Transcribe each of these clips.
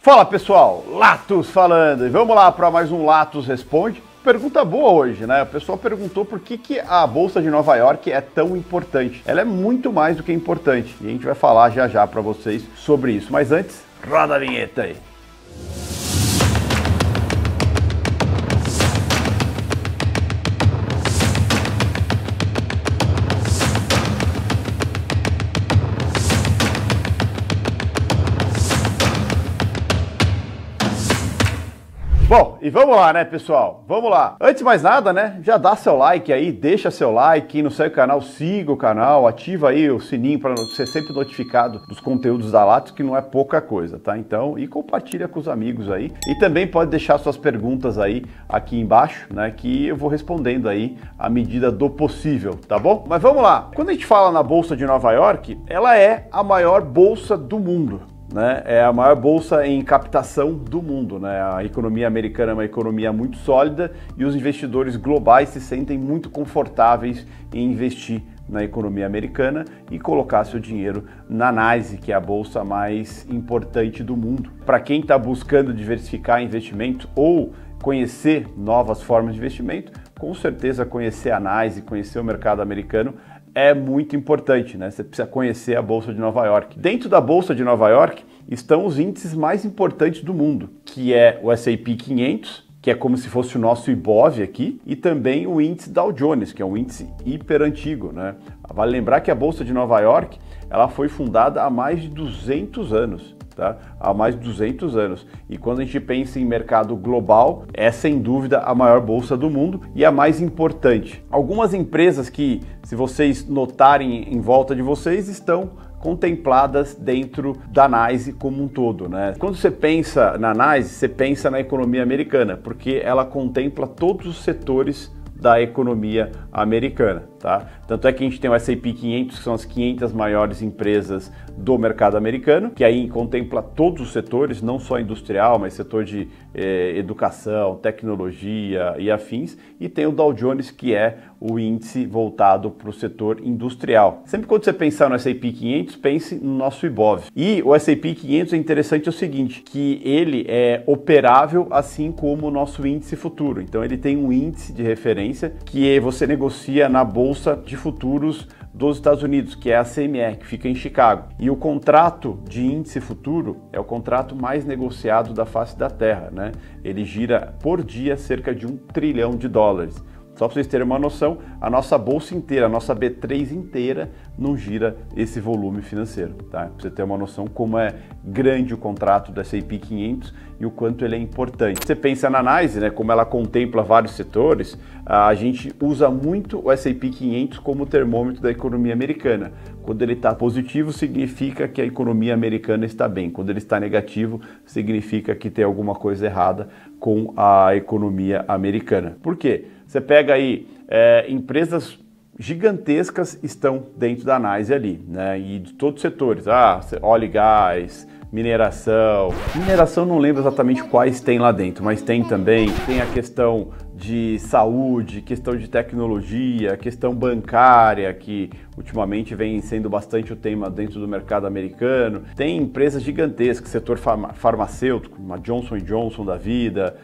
Fala pessoal, Latos falando, e vamos lá para mais um Latos Responde. Pergunta boa hoje, né? O pessoal perguntou por que a Bolsa de Nova York é tão importante. Ela é muito mais do que importante e a gente vai falar já já para vocês sobre isso. Mas antes, roda a vinheta aí. Bom, e vamos lá, né, pessoal? Vamos lá. Antes de mais nada, né, já dá seu like aí, deixa seu like, quem não segue o canal, siga o canal, ativa aí o sininho para ser sempre notificado dos conteúdos da Latos, que não é pouca coisa, tá? Então, e compartilha com os amigos aí. E também pode deixar suas perguntas aí aqui embaixo, né, que eu vou respondendo aí à medida do possível, tá bom? Mas vamos lá. Quando a gente fala na Bolsa de Nova York, ela é a maior bolsa do mundo. Né? É a maior bolsa em captação do mundo, né? A economia americana é uma economia muito sólida e os investidores globais se sentem muito confortáveis em investir na economia americana e colocar seu dinheiro na Nasdaq, que é a bolsa mais importante do mundo. Para quem está buscando diversificar investimento ou conhecer novas formas de investimento, com certeza conhecer a Nasdaq, conhecer o mercado americano é muito importante, né? Você precisa conhecer a Bolsa de Nova York. Dentro da Bolsa de Nova York estão os índices mais importantes do mundo, que é o S&P 500, que é como se fosse o nosso Ibov aqui, e também o índice Dow Jones, que é um índice hiper antigo, né? Vale lembrar que a Bolsa de Nova York, ela foi fundada há mais de 200 anos. Tá? Há mais de 200 anos. E quando a gente pensa em mercado global, é sem dúvida a maior bolsa do mundo e a mais importante. Algumas empresas que, se vocês notarem em volta de vocês, estão contempladas dentro da Nasdaq como um todo, né? Quando você pensa na Nasdaq, você pensa na economia americana, porque ela contempla todos os setores da economia americana, tá? Tanto é que a gente tem o S&P 500, que são as 500 maiores empresas do mercado americano, que aí contempla todos os setores, não só industrial, mas setor de educação, tecnologia e afins, e tem o Dow Jones, que é o índice voltado para o setor industrial. Sempre quando você pensar no S&P 500, pense no nosso Ibov. E o S&P 500 é interessante o seguinte, que ele é operável assim como o nosso índice futuro. Então ele tem um índice de referência que você negocia na Bolsa de Futuros dos Estados Unidos, que é a CME, que fica em Chicago. E o contrato de índice futuro é o contrato mais negociado da face da Terra, né? Ele gira por dia cerca de $1 trilhão. Só para vocês terem uma noção, a nossa bolsa inteira, a nossa B3 inteira não gira esse volume financeiro, tá? Para você ter uma noção como é grande o contrato do S&P 500 e o quanto ele é importante. Você pensa na Nasdaq, né, como ela contempla vários setores, a gente usa muito o S&P 500 como termômetro da economia americana. Quando ele está positivo, significa que a economia americana está bem. Quando ele está negativo, significa que tem alguma coisa errada com a economia americana. Por quê? Você pega aí, empresas gigantescas estão dentro da Nasdaq ali, né? E de todos os setores, óleo e gás, mineração. Mineração não lembro exatamente quais tem lá dentro, mas tem também, tem a questão de saúde, questão de tecnologia, questão bancária, que ultimamente vem sendo bastante o tema dentro do mercado americano. Tem empresas gigantescas, setor farmacêutico, uma Johnson & Johnson da vida,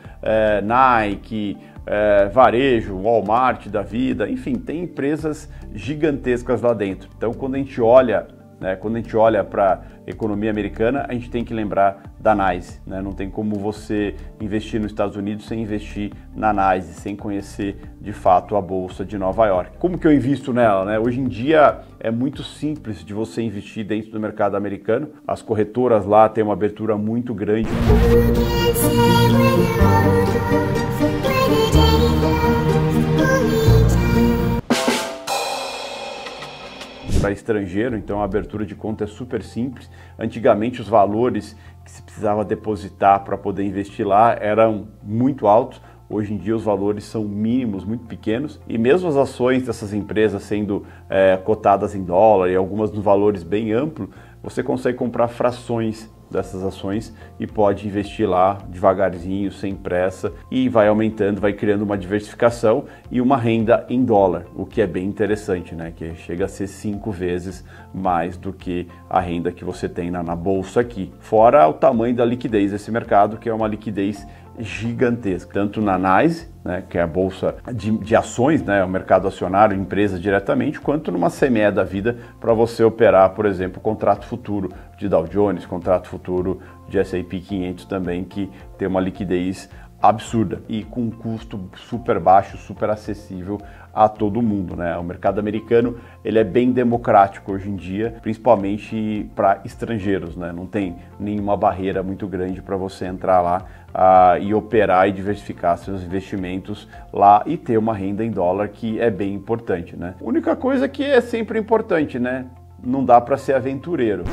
Nike, varejo, Walmart da vida, enfim, tem empresas gigantescas lá dentro. Então, quando a gente olha para a economia americana, a gente tem que lembrar da Nasdaq, né? Não tem como você investir nos Estados Unidos sem investir na Nasdaq, sem conhecer de fato a Bolsa de Nova York. Como que eu invisto nela, né? Hoje em dia é muito simples de você investir dentro do mercado americano. As corretoras lá têm uma abertura muito grande. Para estrangeiro, então a abertura de conta é super simples. Antigamente os valores que se precisava depositar para poder investir lá eram muito altos. Hoje em dia os valores são mínimos, muito pequenos, e mesmo as ações dessas empresas sendo cotadas em dólar e algumas nos valores bem amplos, você consegue comprar frações dessas ações e pode investir lá devagarzinho, sem pressa, e vai aumentando, vai criando uma diversificação e uma renda em dólar, o que é bem interessante, né? Que chega a ser 5 vezes mais do que a renda que você tem na bolsa aqui. Fora o tamanho da liquidez desse mercado, que é uma liquidez gigantesca, tanto na NYSE, né, que é a bolsa de ações, né, o mercado acionário, empresas diretamente, quanto numa CME da vida para você operar, por exemplo, contrato futuro de Dow Jones, contrato futuro de S&P 500 também, que tem uma liquidez absurda e com um custo super baixo, super acessível a todo mundo, né? O mercado americano, ele é bem democrático hoje em dia, principalmente para estrangeiros, né? Não tem nenhuma barreira muito grande para você entrar lá e operar e diversificar seus investimentos lá e ter uma renda em dólar, que é bem importante, né? A única coisa que é sempre importante, né? Não dá para ser aventureiro.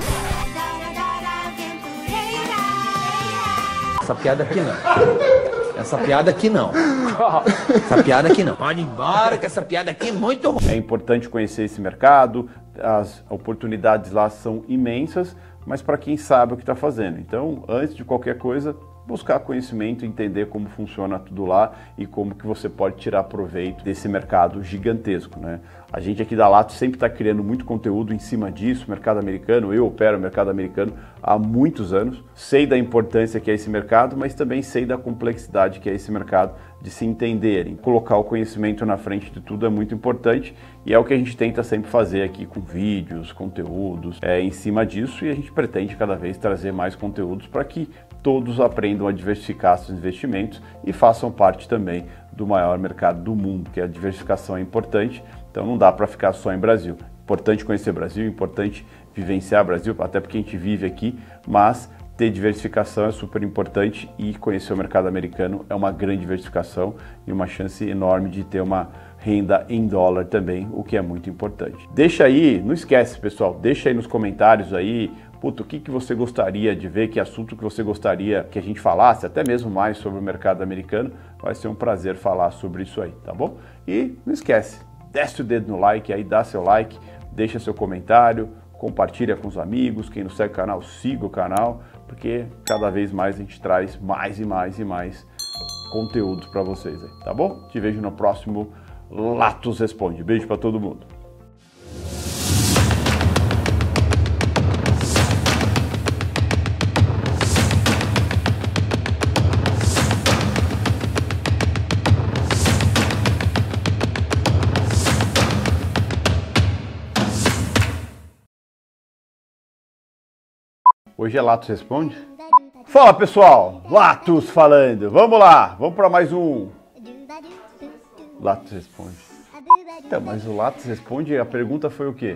Essa piada aqui não. Essa piada aqui não. Essa piada aqui não. Pode ir embora, que essa piada aqui é muito ruim. É importante conhecer esse mercado, as oportunidades lá são imensas, mas para quem sabe o que está fazendo. Então, antes de qualquer coisa, buscar conhecimento, entender como funciona tudo lá e como que você pode tirar proveito desse mercado gigantesco, né? A gente aqui da Lato sempre está criando muito conteúdo em cima disso, mercado americano. Eu opero o mercado americano há muitos anos, sei da importância que é esse mercado, mas também sei da complexidade que é esse mercado, de se entenderem. Colocar o conhecimento na frente de tudo é muito importante e é o que a gente tenta sempre fazer aqui com vídeos, conteúdos em cima disso, e a gente pretende cada vez trazer mais conteúdos para que todos aprendam a diversificar seus investimentos e façam parte também do maior mercado do mundo, que a diversificação é importante, então não dá para ficar só em Brasil. Importante conhecer o Brasil, importante vivenciar o Brasil, até porque a gente vive aqui, mas ter diversificação é super importante e conhecer o mercado americano é uma grande diversificação e uma chance enorme de ter uma renda em dólar também, o que é muito importante. Deixa aí, não esquece pessoal, deixa aí nos comentários aí, puta, o que você gostaria de ver, que assunto que você gostaria que a gente falasse, até mesmo mais sobre o mercado americano, vai ser um prazer falar sobre isso aí, tá bom? E não esquece, desce o dedo no like aí, dá seu like, deixa seu comentário, compartilha com os amigos, quem não segue o canal, siga o canal, porque cada vez mais a gente traz mais e mais e mais conteúdos para vocês aí, tá bom? Te vejo no próximo Latos Responde. Beijo para todo mundo. Hoje é Latos Responde? Fala pessoal, Latos falando, vamos lá, vamos para mais um Latos Responde. Então, mas o Latos Responde, a pergunta foi o quê?